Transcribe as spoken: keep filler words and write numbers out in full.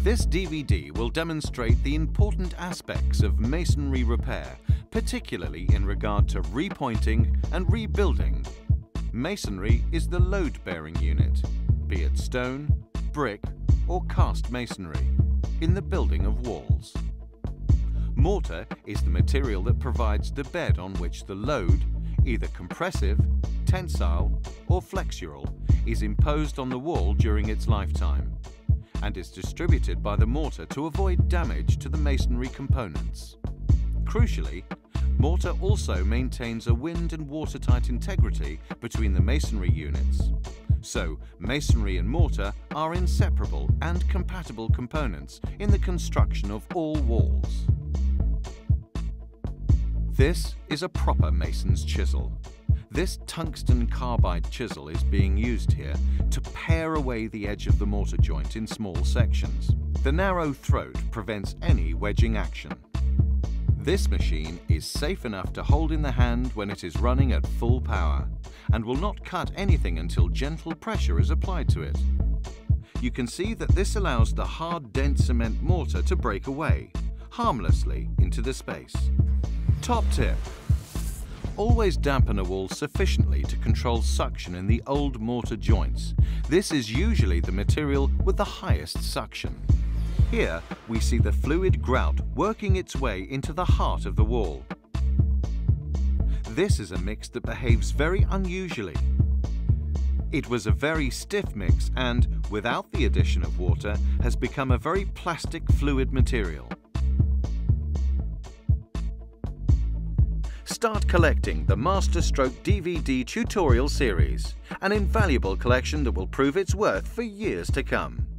This D V D will demonstrate the important aspects of masonry repair, particularly in regard to repointing and rebuilding. Masonry is the load-bearing unit, be it stone, brick or cast masonry, in the building of walls. Mortar is the material that provides the bed on which the load, either compressive, tensile or flexural, is imposed on the wall during its lifetime, and is distributed by the mortar to avoid damage to the masonry components. Crucially, mortar also maintains a wind and watertight integrity between the masonry units. So, masonry and mortar are inseparable and compatible components in the construction of all walls. This is a proper mason's chisel. This tungsten carbide chisel is being used here to pare away the edge of the mortar joint in small sections. The narrow throat prevents any wedging action. This machine is safe enough to hold in the hand when it is running at full power and will not cut anything until gentle pressure is applied to it. You can see that this allows the hard, dense cement mortar to break away harmlessly into the space. Top tip: always dampen a wall sufficiently to control suction in the old mortar joints. This is usually the material with the highest suction. Here we see the fluid grout working its way into the heart of the wall. This is a mix that behaves very unusually. It was a very stiff mix and, without the addition of water, has become a very plastic fluid material. Start collecting the Masterstroke D V D tutorial series, an invaluable collection that will prove its worth for years to come.